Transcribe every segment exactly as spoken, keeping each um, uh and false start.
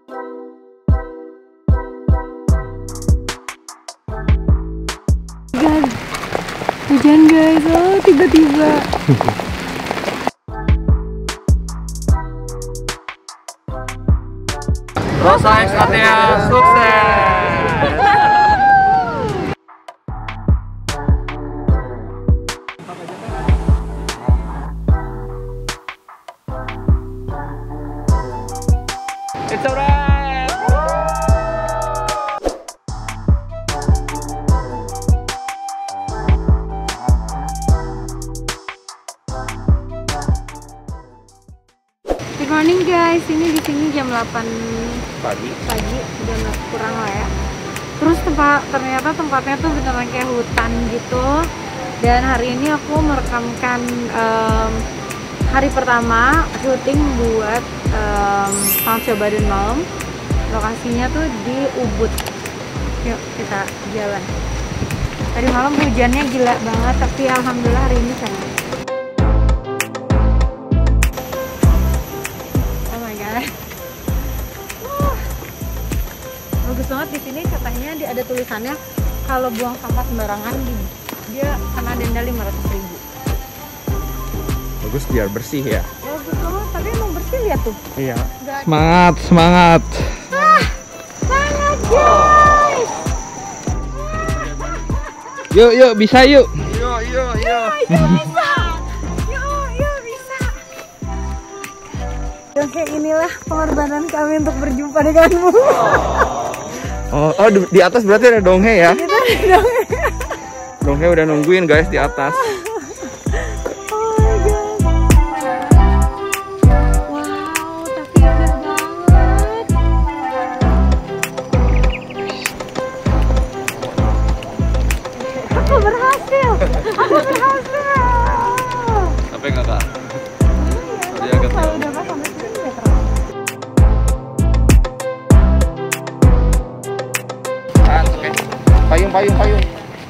Guys, hujan guys, oh tiba-tiba. Rosa X Atea sukses. It's alright. Good morning guys, ini di sini jam delapan Pagi. pagi, jam kurang lah ya. Terus tempat ternyata tempatnya tuh beneran kayak hutan gitu. Dan hari ini aku merekamkan um, hari pertama syuting buat um, Sang Cobadan Malam. Lokasinya tuh di Ubud. Yuk kita jalan. Tadi malam hujannya gila banget, tapi alhamdulillah hari ini senang. Oh my god. Wah. Bagus banget di sini, katanya di ada tulisannya kalau buang sampah sembarangan dia kena denda lima ratus ribu. Bagus biar bersih ya. Bagus banget, tapi emang bersih lihat tuh. Iya. Gak Semangat, semangat. ah, semangat guys. Yuk, yuk, bisa yuk. Yuk, yuk, yuk. Yuk bisa. Yuk, yuk bisa. Oke, inilah pengorbanan kami untuk berjumpa denganmu. Oh, oh di, di atas berarti ada Donghe ya? Kita donghe. Donghe udah nungguin guys di atas. Oh my god. Wow, tapi indah banget. Aku berhasil. Aku berhasil. Sampai nggak kak? Tadi Aku agak kalau jauh. udah pas sampai sini ya terang. Ah, oke. Payung, payung, payung.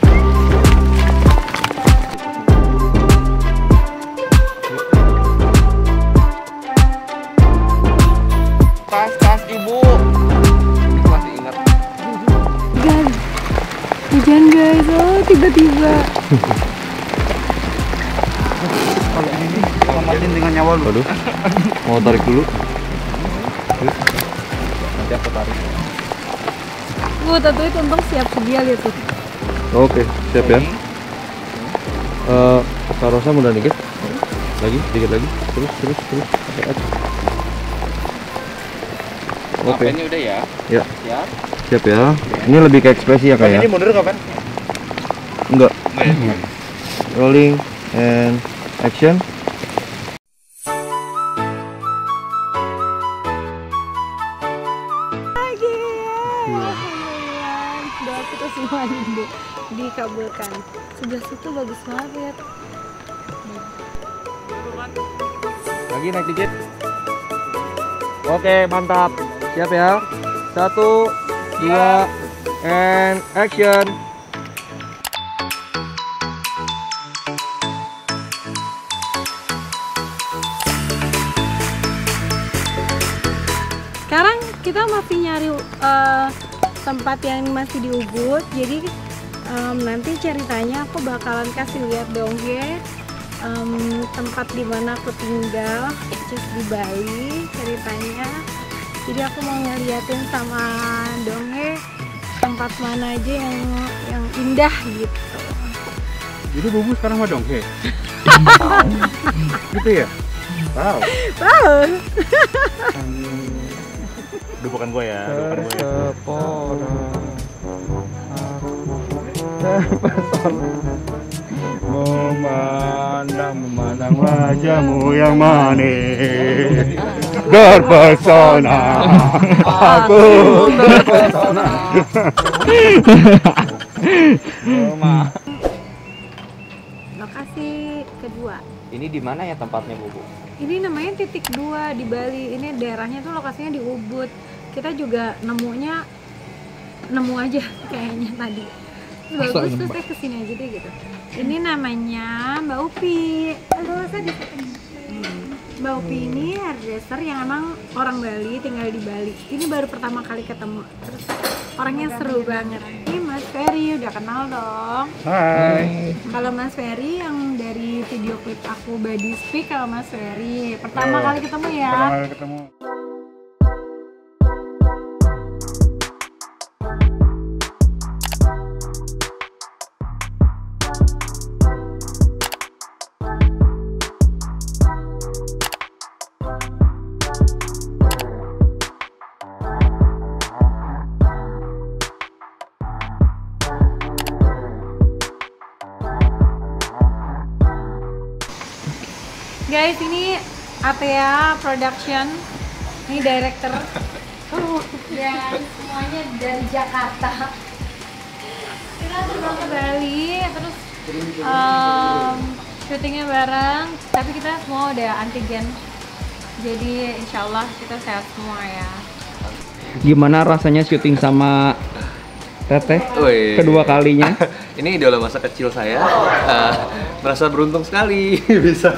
Tas, tas ibu. Masih ingat. Guys, hujan guys, oh tiba-tiba. Kalau ini selamatin dengan nyawa lu. Aduh. Mau tarik dulu. Nanti aku tarik. Bu, tentu itu untung siap sedia lihat tuh. Oke, siap ya. Eh, Kak Rosa mudah dikit. Lagi, dikit lagi. Terus, terus, terus. Oke aja. Oke. Ini udah ya? Ya, Siap. siap ya. Ini lebih ke ekspresi ya kak ya? Ini mundur kapan? Enggak. Rolling and action. Lagi ya. Alhamdulillah. Doa kita semua di, dikabulkan. Sebelah situ bagus banget lihat. Lagi naik dikit. Oke, mantap. Siap ya. Satu, dua, and action. Sekarang kita masih nyari uh, tempat yang masih di Ubud. Jadi um, nanti ceritanya aku bakalan kasih lihat Donghe, um, tempat dimana aku tinggal, just di Bali ceritanya. Jadi aku mau ngeliatin sama Donghe tempat mana aja yang yang indah gitu. Jadi Bubu sekarang sama Donghe? Gitu ya? Tahu. Tahu. Itu bukan gue ya, itu bukan gue ya. Memandang, memandang wajahmu yang manis, terpesona, aku terpesona. Lokasi kedua. Ini di mana ya tempatnya, Bubu? Ini namanya titik dua di Bali. Ini daerahnya tuh lokasinya di Ubud. Kita juga nemunya nemu aja kayaknya tadi. Terus bagus terus saya kesini aja deh gitu. Ini namanya Mbak Upi. Halo, saya di sini. Mbak Upi ini hairdresser yang emang orang Bali, tinggal di Bali. Ini baru pertama kali ketemu. Terus orangnya seru banget. Ini Mas Ferry, udah kenal dong. Hai. Kalau Mas Ferry yang dari video klip aku Body Speak, kalau Mas Ferry pertama Oh, kali ketemu ya. Pertama kali ketemu. Guys, ini Atea Production, ini director. Oh, dan semuanya dari Jakarta. Kita terbang ke Bali, terus um, syutingnya bareng. Tapi kita semua udah antigen, jadi insya Allah kita sehat semua ya. Gimana rasanya syuting sama Teteh Wih. kedua kalinya? Ini idola masa kecil saya. Uh, merasa beruntung sekali bisa.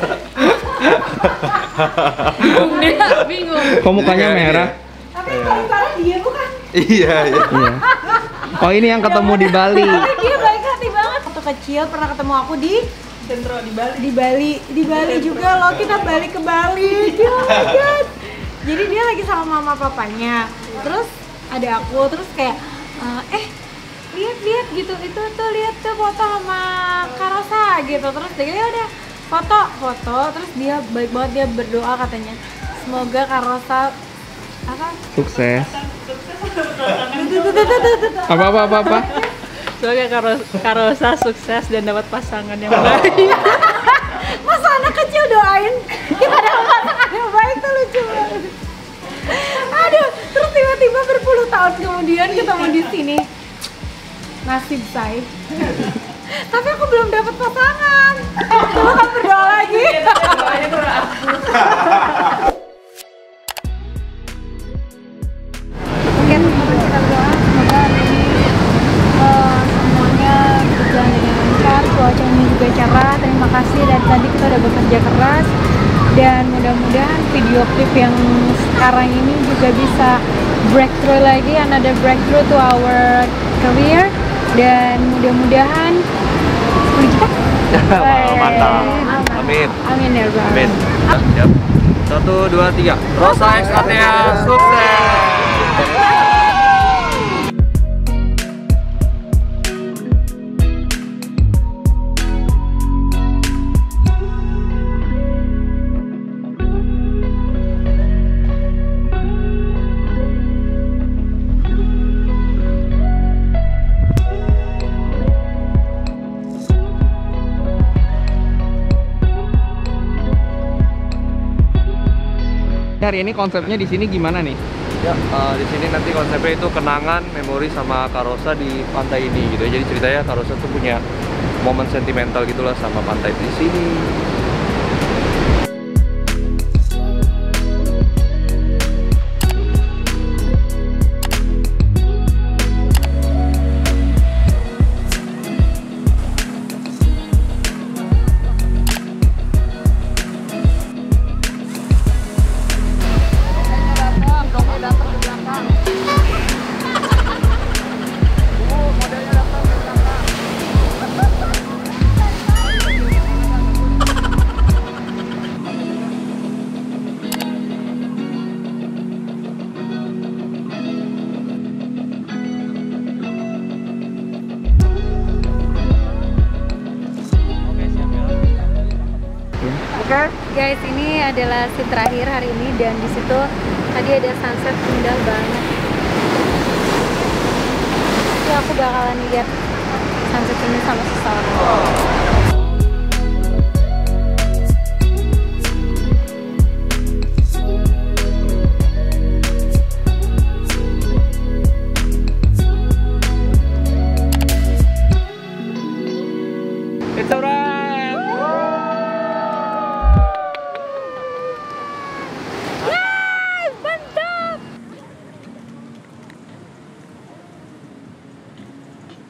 Bingung dia, bingung. Kok mukanya Iya, merah? Tapi yang paling parah dia bukan? Iya, iya. Iya. Oh, ini yang ketemu di Bali. Tapi dia baik hati banget. Waktu kecil pernah ketemu aku di Sentro di Bali. Di Bali, di Bali juga loh, kita balik ke Bali. Oh my god. Jadi dia lagi sama mama papanya. Terus ada aku, terus kayak eh, eh lihat-lihat gitu, itu tuh lihat tuh foto sama Karosa gitu. Terus dia ya udah foto, foto, terus dia baik banget, dia berdoa katanya semoga Karosa apa? Sukses. Apa apa apa apa? Semoga Karos Karosa sukses dan dapat pasangan yang baik. Masa anak kecil doain kita dapat pasangan yang baik, tuh lucu banget. Aduh, terus tiba-tiba berpuluh tahun kemudian ketemu di sini. Nasib saya. Tapi aku belum dapat pasangan. Coba kan berdoa lagi. Doanya tuh aku. Oke, teman-teman, kita berdoa semoga hari ini eh, semuanya berjalan dengan lancar, cuacanya juga cerah. Terima kasih, dari tadi kita udah bekerja keras dan mudah-mudahan video klip yang sekarang ini juga bisa breakthrough lagi, another breakthrough to our career, dan mudah-mudahan sepuluh juta. Mantap. Amin. Amin. Amin ya Bang. Amin. Siap. Satu, dua, tiga. Rosa X Atea sukses. Hari ini konsepnya di sini gimana nih? Ya, uh, di sini nanti konsepnya itu kenangan, memori sama Karosa di pantai ini gitu ya. Jadi ceritanya Karosa tuh punya momen sentimental gitulah sama pantai di sini. Guys, ini adalah scene terakhir hari ini dan di situ tadi ada sunset indah banget. Jadi aku bakalan lihat sunset ini sama seseorang. It's alright.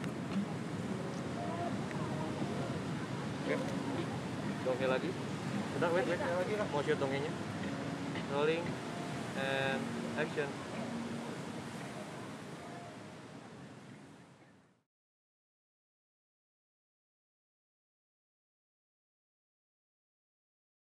Oke lagi. Udah, wait, wait, lagi lah. Mau shoot dongengnya. Rolling and action.